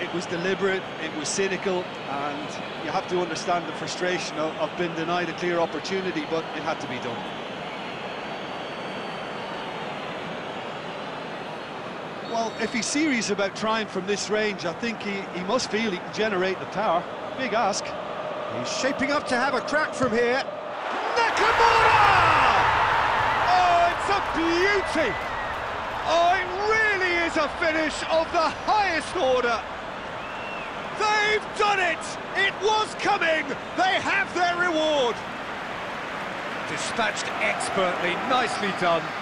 It was deliberate, it was cynical, and you have to understand the frustration of being denied a clear opportunity, but it had to be done. Well, if he's serious about trying from this range, I think he must feel he can generate the power. Big ask. He's shaping up to have a crack from here. Nakamura! Oh, it's a beauty! Oh, it really is a finish of the highest order. They've done it! It was coming! They have their reward! Dispatched expertly, nicely done.